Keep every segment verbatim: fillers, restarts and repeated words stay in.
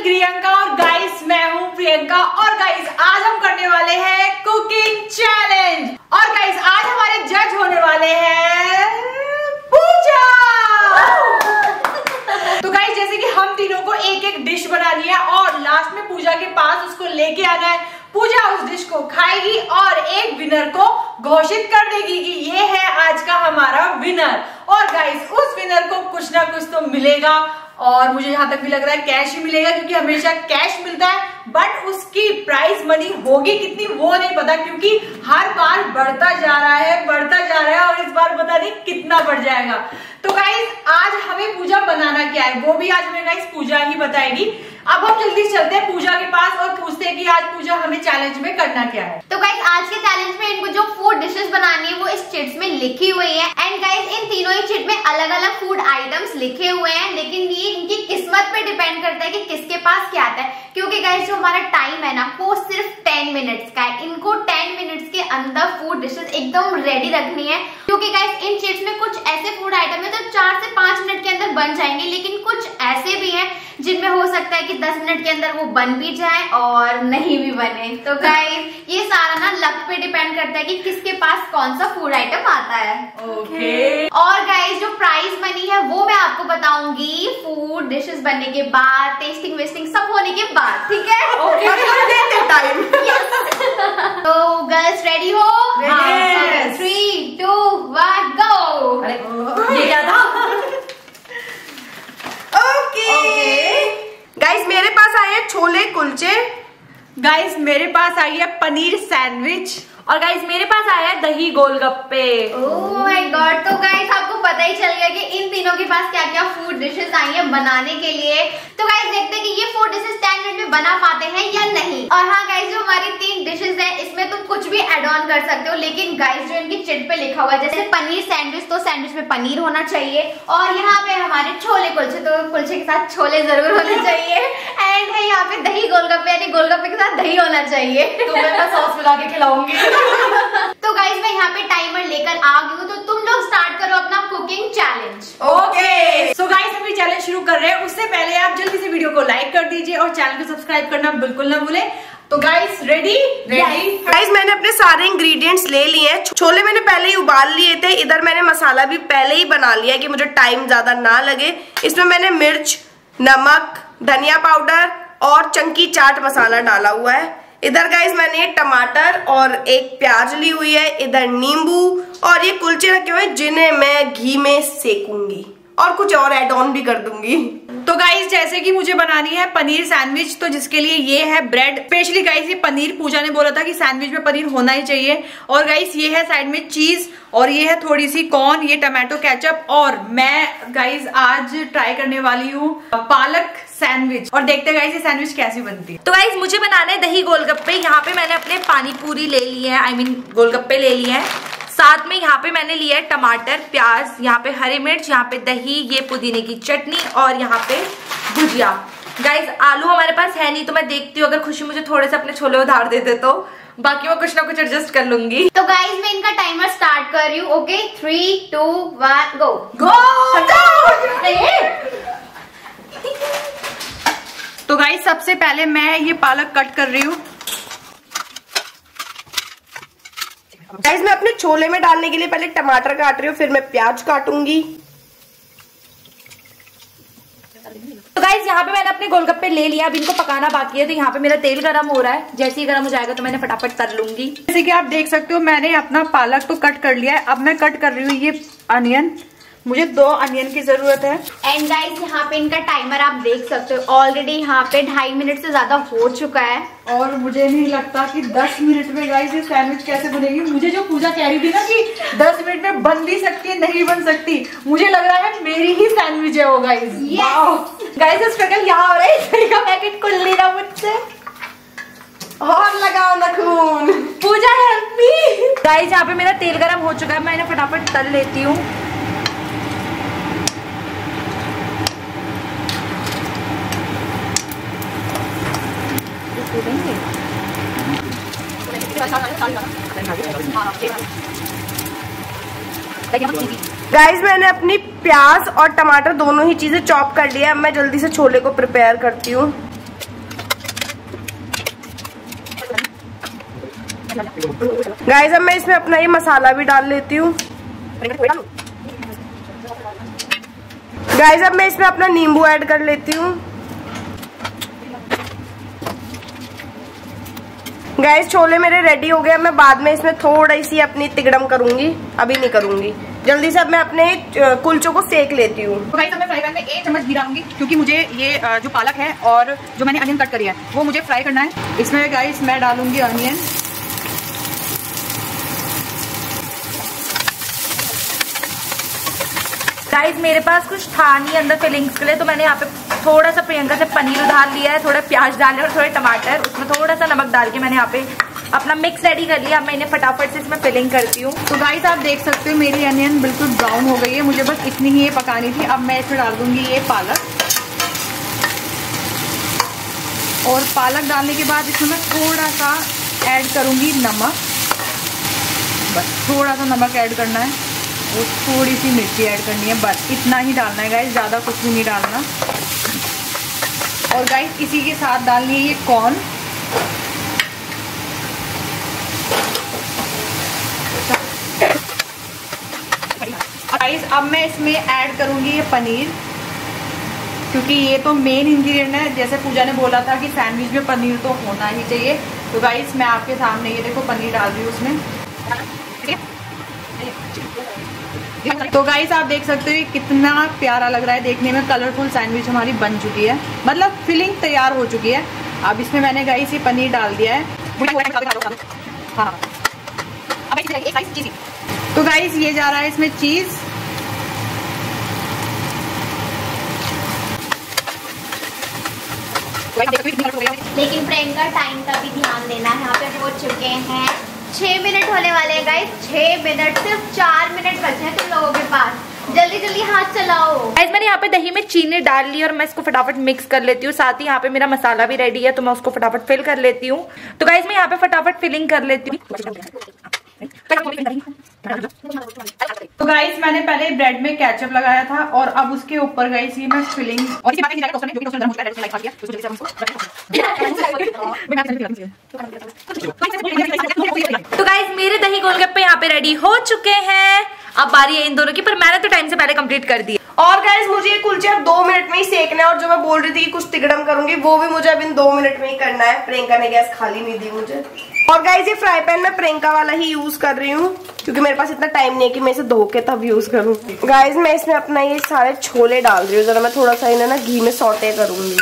प्रियंका और गाइस मैं हूँ प्रियंका और गाइस आज हम करने वाले हैं कुकिंग चैलेंज। और गाइस आज हमारे जज होने वाले हैं पूजा। तो गाइस जैसे कि हम तीनों को एक एक डिश बनानी है और लास्ट में पूजा के पास उसको लेके आना है। पूजा उस डिश को खाएगी और एक विनर को घोषित कर देगी कि ये है आज का हमारा विनर। और गाइस उस विनर को कुछ ना कुछ तो मिलेगा और मुझे जहां तक भी लग रहा है कैश ही मिलेगा, क्योंकि हमेशा कैश मिलता है। बट उसकी प्राइस मनी होगी कितनी वो नहीं पता, क्योंकि हर बार बढ़ता जा रहा है बढ़ता जा रहा है और इस बार पता नहीं कितना बढ़ जाएगा। तो गाइस आज हमें पूजा बनाना क्या है वो भी आज हमें गाइस पूजा ही बताएगी। अब हम जल्दी चलते हैं पूजा के पास और पूछते हैं कि आज पूजा हमें चैलेंज में करना क्या है। तो गाइस आज के चैलेंज में इनको जो फूड डिशेस बनानी है वो इस चिट्स में लिखी हुई है। एंड गाइस इन तीनों ही चिट में अलग अलग फूड आइटम्स लिखे हुए हैं, लेकिन ये इनकी किस्मत पे डिपेंड करता है कि किसके पास क्या आता है। क्योंकि गाइस जो हमारा टाइम है ना वो सिर्फ टेन मिनट्स का है। इनको टेन मिनट्स के अंदर फूड डिशेस एकदम रेडी रखनी है, क्योंकि गाइस इन चिट्स में कुछ ऐसे फूड आइटम है जो चार से पांच मिनट के अंदर बन जाएंगे, लेकिन कुछ ऐसे भी हैं जिनमें हो सकता है कि दस मिनट के अंदर वो बन भी जाए और नहीं भी बने। तो गाइस ये सारा ना लक पे डिपेंड करता है कि किसके पास कौन सा फूड आइटम आता है। ओके। और गाइस जो प्राइस मनी है वो मैं आपको बताऊंगी फूड डिशेस बनने के बाद, टेस्टिंग वेस्टिंग सब होने के बाद, ठीक है? Okay time. तो गर्ल्स रेडी हो? Three two one go. ये क्या था? ओके गाइस मेरे पास आए हैं छोले कुलचे, गाइस मेरे पास आई है पनीर सैंडविच और गाइस मेरे पास आया है दही गोलगप्पे। Oh my god. तो गाइस आपको पता ही चल गया कि इन तीनों के पास क्या क्या फूड डिशेस आई हैं बनाने के लिए। तो गाइस देखते हैं कि ये फूड डिशेस टेन मिनट में बना पाते हैं या नहीं। और हाँ गाइस जो हमारी तीन डिशेस हैं इसमें तुम कुछ भी एड ऑन कर सकते हो, लेकिन गाइस जो इनकी चिट पे लिखा हुआ है जैसे पनीर सैंडविच, तो सैंडविच में पनीर होना चाहिए। और यहाँ पे हमारे छोले कुलचे, तो कुलचे के साथ छोले जरूर होने चाहिए। एंड है यहाँ पे दही गोलगप्पे, यानी गोलगप्पे के साथ दही होना चाहिए। तो मैं सॉस मिला के खिलाऊंगी। तो गाइस मैं यहाँ पे टाइमर लेकर आ गई हूँ, तो तुम लोग स्टार्ट करो अपना cooking challenge. Okay so guys हम ये चैलेंज शुरू कर रहे हैं, उससे पहले आप जल्दी से वीडियो को लाइक कर दीजिए और चैनल को सब्सक्राइब करना बिल्कुल ना भूले। तो गाइस रेडी रेडी गाइस मैंने अपने सारे इंग्रेडिएंट्स ले लिए हैं। छोले मैंने पहले ही उबाल लिए थे। इधर मैंने मसाला भी पहले ही बना लिया है कि मुझे टाइम ज्यादा ना लगे। इसमें मैंने मिर्च, नमक, धनिया पाउडर और चंकी चाट मसाला डाला हुआ है। इधर गाइस मैंने टमाटर और एक प्याज ली हुई है। इधर नींबू और ये कुलचे रखे हुए जिन्हें मैं घी में सेकूंगी और कुछ और ऐड ऑन भी कर दूंगी। तो गाइस जैसे कि मुझे बनानी है पनीर सैंडविच, तो जिसके लिए ये है ब्रेड। स्पेशली गाइस ये पनीर, पूजा ने बोला था कि सैंडविच में पनीर होना ही चाहिए। और गाइस ये है साइड में चीज और ये है थोड़ी सी कॉर्न, ये टमाटो केचप। और मैं गाइस आज ट्राई करने वाली हूँ पालक सैंडविच और देखते हैं गाइस ये सैंडविच कैसी बनती है। तो गाइस मुझे बनाना है दही गोलगप्पे। यहाँ पे मैंने अपने पानी पूरी ले ली है, आई मीन गोलगप्पे ले लिए हैं। साथ में यहाँ पे मैंने लिया है टमाटर, प्याज, यहाँ पे हरी मिर्च, यहाँ पे दही, ये पुदीने की चटनी और यहाँ पे भुजिया। गाइस आलू हमारे पास है नहीं, तो मैं देखती हूँ अगर खुशी मुझे थोड़े से अपने छोले उधार दे दे तो बाकी मैं कुछ ना कुछ एडजस्ट कर लूंगी। तो गाइस मैं इनका टाइमर स्टार्ट कर रही हूँ। Okay three two one go go. तो गाइस सबसे पहले मैं ये पालक कट कर रही हूँ। गाइस मैं अपने छोले में डालने के लिए पहले टमाटर काट रही हूँ, फिर मैं प्याज काटूंगी। तो गाइस यहाँ पे मैंने अपने गोलगप्पे ले लिया, अब इनको पकाना बाकी है। तो यहाँ पे मेरा तेल गरम हो रहा है, जैसे ही गरम हो जाएगा तो मैंने फटाफट तल लूंगी। जैसे कि आप देख सकते हो मैंने अपना पालक तो कट कर लिया है। अब मैं कट कर रही हूँ ये अनियन, मुझे दो अनियन की जरूरत है। एंड गाइस यहाँ पे इनका टाइमर आप देख सकते हो ऑलरेडी यहाँ पे ढाई मिनट से ज्यादा हो चुका है। और मुझे नहीं लगता कि दस मिनट में गाइस ये सैंडविच कैसे बनेगी। मुझे जो पूजा कह रही थी ना कि दस मिनट में बन भी सकती है, नहीं बन सकती, मुझे लग रहा है मेरी ही सैंडविच है वो गाइस। गाइस स्ट्रगल यहाँ हो रहा है, इस का पैकेट खुल नहीं रहा मुझसे। और लगाओ ना खून। पूजा हेल्प मी। गाइस यहाँ पे मेरा तेल गरम हो चुका है, मैं इन्हें फटाफट तल लेती हूँ। गाइस मैंने अपनी प्याज और टमाटर दोनों ही चीजें चॉप कर लिया। अब मैं जल्दी से छोले को प्रिपेयर करती हूँ। गाइस अब मैं इसमें अपना ये मसाला भी डाल लेती हूँ। गाइस अब मैं इसमें अपना नींबू ऐड कर लेती हूँ। गाइस छोले मेरे रेडी हो गए। मैं बाद में इसमें थोड़ी सी अपनी तिगड़म करूंगी, अभी नहीं करूंगी। जल्दी से अब मैं अपने कुलचों को सेक लेती हूँ। तो गाइस अब मैं फ्राई पैन में एक चम्मच घी डालूंगी, क्योंकि मुझे ये जो पालक है और जो मैंने अनियन कट करी है वो मुझे फ्राई करना है। इसमें गाइस मैं डालूंगी अनियन। गाइस मेरे पास कुछ था नहीं अंदर फिलिंग्स के लिए, तो मैंने यहाँ पे थोड़ा सा प्रियंका से पनीर उधार लिया है, थोड़ा प्याज डाले और थोड़े टमाटर, उसमें थोड़ा सा नमक डाल के मैंने यहाँ पे अपना मिक्स रेडी कर लिया। अब मैं इन्हें फटाफट से इसमें फिलिंग करती हूँ। तो गाइस आप देख सकते हो मेरी अनियन बिल्कुल ब्राउन हो गई है, मुझे बस इतनी ही ये पकानी थी। अब मैं इसमें डाल दूंगी ये पालक, और पालक डालने के बाद इसमें मैं थोड़ा सा ऐड करूंगी नमक, बस थोड़ा सा नमक ऐड करना है, और थोड़ी सी मिर्ची ऐड करनी है, बस इतना ही डालना है गाइस, ज़्यादा कुछ भी नहीं डालना। और गाइस इसी के साथ डालनी है ये कॉर्न। गाइस अब मैं इसमें ऐड करूंगी ये पनीर, क्योंकि ये तो मेन इंग्रेडिएंट है। जैसे पूजा ने बोला था कि सैंडविच में पनीर तो होना ही चाहिए। तो गाइस मैं आपके सामने ये देखो पनीर डाल रही हूँ उसमें। तो गाइस आप देख सकते हो ये कितना प्यारा लग रहा है देखने में। कलरफुल सैंडविच हमारी बन चुकी है, मतलब फिलिंग तैयार हो चुकी है। अब इसमें मैंने गाइस ये पनीर डाल दिया है। हाँ तो गाइस ये जा रहा है इसमें चीज। लेकिन प्रियंका टाइम का भी ध्यान देना है। यहाँ पे हो चुके हैं छह मिनट होने वाले हैं गाइस, छह मिनट, सिर्फ चार मिनट बचे हैं तुम लोगों के पास। जल्दी जल्दी हाथ चलाओ। गाइस मैंने यहाँ पे दही में चीनी डाल ली और मैं इसको फटाफट मिक्स कर लेती हूँ। साथ ही यहाँ पे मेरा मसाला भी रेडी है, तो मैं उसको फटाफट फिल कर लेती हूँ। तो गाइस मैं यहाँ पे फटाफट फिलिंग कर लेती हूँ। तो गाइस मैंने पहले ब्रेड में केचप लगाया था, और अब उसके ऊपर गाइस ये मैं फिलिंग और इसी बात में टोस्टर में जो भी टोस्टर गर्म हो चुका है लाइक कर दिया, तो जल्दी से हम इसको तो गाइस मेरे दही गोलगप्पे यहाँ पे रेडी हो चुके हैं। अब बारी है इन दोनों की, पर मैंने तो टाइम से पहले कंप्लीट कर दी। और गाइस मुझे ये कुलचे अब दो मिनट में ही सेकना है, और जो मैं बोल रही थी कि कुछ तिगड़म करूंगी वो भी मुझे अब इन दो मिनट में ही करना है। प्रियंका ने गैस खाली नहीं दी मुझे। और गाइस ये फ्राई पैन मैं प्रियंका वाला ही यूज कर रही हूँ, क्योंकि मेरे पास इतना टाइम नहीं है कि मैं इसे धो के तब यूज करूँ। गाइस मैं इसमें अपना ये सारे छोले डाल रही हूँ, जरा मैं थोड़ा सा इन्हें ना घी में सौटे करूंगी।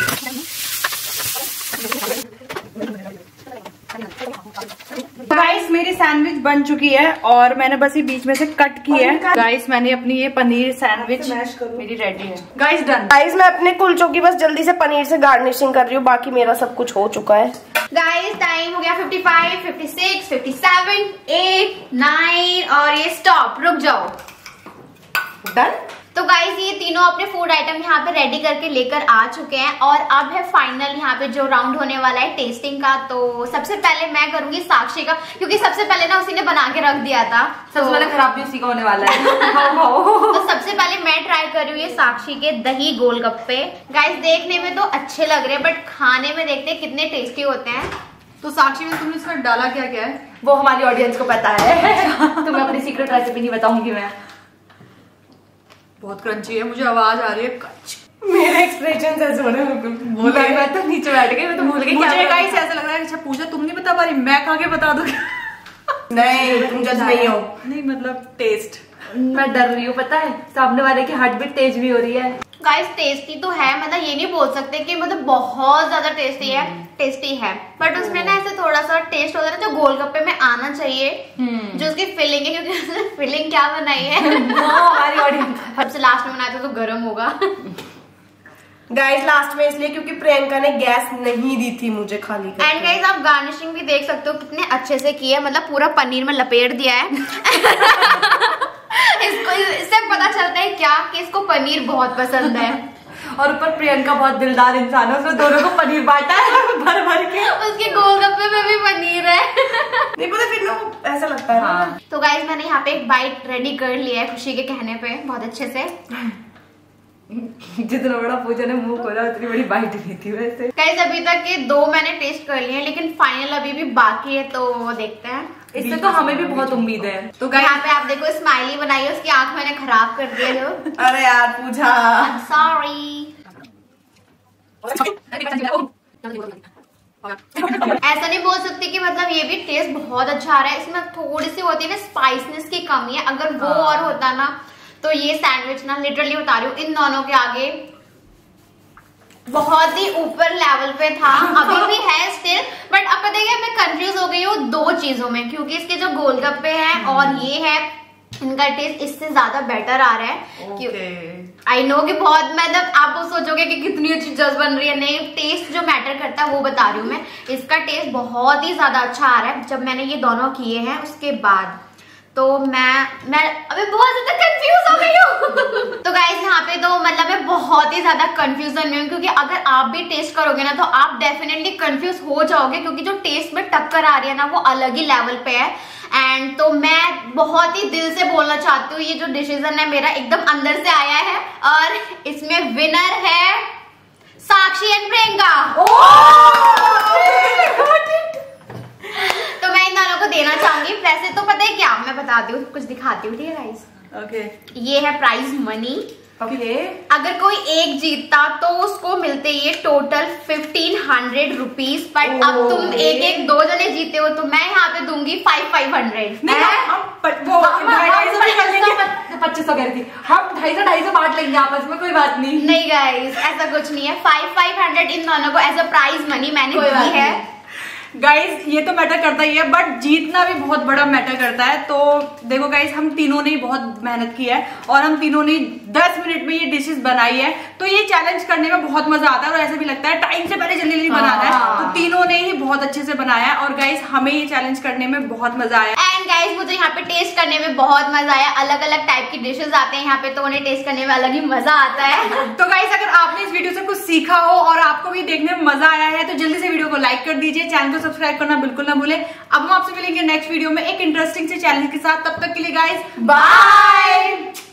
गाइस मेरी सैंडविच बन चुकी है, और मैंने बस ये बीच में से कट की है। गाइस मैंने अपनी ये पनीर सैंडविच मेरी रेडी है। Guys done. गाइस मैं अपने कुलचों की बस जल्दी से पनीर से गार्निशिंग कर रही हूँ, बाकी मेरा सब कुछ हो चुका है। गाइस टाइम हो गया fifty five, fifty six, fifty seven, eight, nine और ये स्टॉप, रुक जाओ। डन। तो गाइस ये तीनों अपने फूड आइटम यहाँ पे रेडी करके लेकर आ चुके हैं, और अब है फाइनल यहाँ पे जो राउंड होने वाला है टेस्टिंग का। तो सबसे पहले मैं करूंगी साक्षी का, क्योंकि सबसे पहले ना उसी ने बना के रख दिया था। सबसे पहले खराब भी उसी का होने वाला है। तो सबसे पहले मैं ट्राई कर रही हूँ ये साक्षी के दही गोलगप्पे। गाइस देखने में तो अच्छे लग रहे हैं, बट खाने में देखते हैं कितने टेस्टी होते हैं। तो साक्षी में तुमने इसमें डाला क्या क्या है वो हमारी ऑडियंस को पता है। तुम्हें अपनी सीक्रेट रेसिपी नहीं बताऊंगी मैं। बहुत क्रंची है, मुझे आवाज आ रही है कच। मेरे एक्सप्रेशन ऐसे हो रहे हैं, मैं तो नीचे बैठ गई, मैं तो भूल गई। मुझे गाइस ऐसा लग रहा है, अच्छा पूजा तुम नहीं बता पा रही, मैं खा के बता दूं। नहीं तुम जज नहीं हो। नहीं मतलब टेस्ट मैं डर रही हूँ, पता है सामने वाले की हार्ट बीट तेज भी हो रही है। गाइस टेस्टी तो है, मतलब ये नहीं बोल सकते कि मतलब बहुत ज्यादा टेस्टी है, टेस्टी है, बट उसमें ना ऐसे थोड़ा सा टेस्ट होता है जो गोलगप्पे में आना चाहिए, जो उसकी फिलिंग है, क्योंकि फिलिंग क्या बनाई है हमारी ऑडियंस सबसे लास्ट में बनाया था तो गर्म होगा। गाइस लास्ट में इसलिए क्योंकि प्रियंका ने गैस नहीं दी थी मुझे खाली। एंड गाइस आप गार्निशिंग भी देख सकते हो कितने अच्छे से की है, मतलब पूरा पनीर में लपेट दिया है। इसको इससे पता चलता है क्या कि इसको पनीर बहुत पसंद है। और ऊपर प्रियंका बहुत दिलदार इंसान है, उसने दोनों को पनीर बांटा है भर भर के। उसके गोलगप्पे में भी पनीर है। नहीं पता फिर ना ऐसा लगता है। हाँ। तो गाइस मैंने यहाँ पे एक बाइट रेडी कर लिया है खुशी के कहने पे बहुत अच्छे से। जितना बड़ा पूजा ने मुंह खोला उतनी बड़ी बाइट नहीं थी वैसे। गाइस अभी तक के दो मैंने टेस्ट कर लिए हैं, लेकिन फाइनल अभी भी बाकी है, तो वो देखते हैं। इससे तो हमें भी बहुत उम्मीद है। तो यहाँ पे आप देखो स्माइली बनाई है, उसकी आंख मैंने खराब कर दी है जो। अरे यार पूजा, सॉरी। ऐसा नहीं बोल सकती कि मतलब ये भी टेस्ट बहुत अच्छा आ रहा है, इसमें थोड़ी सी होती है ना स्पाइसनेस की कमी है। अगर वो और होता ना तो ये सैंडविच ना लिटरली बता रही हूँ इन दोनों के आगे बहुत ही ऊपर लेवल पे था, अभी भी है स्टिल। बट अब पता है मैं कंफ्यूज हो गई हूँ दो चीजों में, क्योंकि इसके जो गोलगप्पे हैं और ये है, इनका टेस्ट इससे ज्यादा बेटर आ रहा है। आई नो कि बहुत मतलब आप वो सोचोगे कि कितनी अच्छी चीज बन रही है, नहीं टेस्ट जो मैटर करता है वो बता रही हूँ मैं। इसका टेस्ट बहुत ही ज्यादा अच्छा आ रहा है जब मैंने ये दोनों किए हैं उसके बाद। तो मैं मैं अभी बहुत ज्यादा कंफ्यूज हो गई हूँ। तो गाइस यहाँ पे तो मतलब मैं बहुत ही ज्यादा कंफ्यूजन में हूँ, क्योंकि अगर आप भी टेस्ट करोगे ना तो आप डेफिनेटली कंफ्यूज हो जाओगे, क्योंकि जो टेस्ट में टक्कर आ रही है ना वो अलग ही लेवल पे है। एंड तो मैं बहुत ही दिल से बोलना चाहती हूँ, ये जो डिसीजन है मेरा एकदम अंदर से आया है, और इसमें विनर है साक्षी एंड प्रियंका। तो मैं इन दोनों को देना चाहूंगी। वैसे तो पता है क्या, मैं बता दूं, कुछ दिखाती हूँ, ठीक है गाइस। ओके ये है प्राइज मनी। ओके अगर कोई एक जीतता तो उसको मिलते ये total fifteen hundred rupees, but अब तुम एक एक दो जने जीते हो तो मैं यहाँ पे दूंगी फाइव फाइव हंड्रेड। पच्चीस सौ कह रही थी, हम ढाई सौ ढाई सौ बांट लेंगे आपस में, कोई बात नहीं। नहीं गाइस ऐसा कुछ नहीं है, फाइव फाइव हंड्रेड इन दोनों को एज अ प्राइज मनी मैंने दी है। गाइस ये तो मैटर करता ही है, बट जीतना भी बहुत बड़ा मैटर करता है। तो देखो गाइस, हम तीनों ने बहुत मेहनत की है और हम तीनों ने दस मिनट में ये डिशेस बनाई है, तो ये चैलेंज करने में बहुत मजा आता है और ऐसा भी लगता है टाइम से पहले जल्दी जल्दी बनाना है। तो तीनों ने ही बहुत अच्छे से बनाया है और गाइस हमें ये चैलेंज करने में बहुत मजा आया। एंड गाइस मुझे यहाँ पे टेस्ट करने में बहुत मजा आया, अलग अलग टाइप की डिशेज आते हैं यहाँ पे, तो उन्हें टेस्ट करने में अलग ही मजा आता है। तो गाइस अगर आपने इस वीडियो से कुछ सीखा हो और आपको भी देखने में मजा आया है तो जल्दी से वीडियो को लाइक कर दीजिए, चैनल को सब्सक्राइब करना बिल्कुल ना भूले। अब हम आपसे मिलेंगे नेक्स्ट वीडियो में एक इंटरेस्टिंग से चैलेंज के साथ, तब तक के लिए गाइस बाय।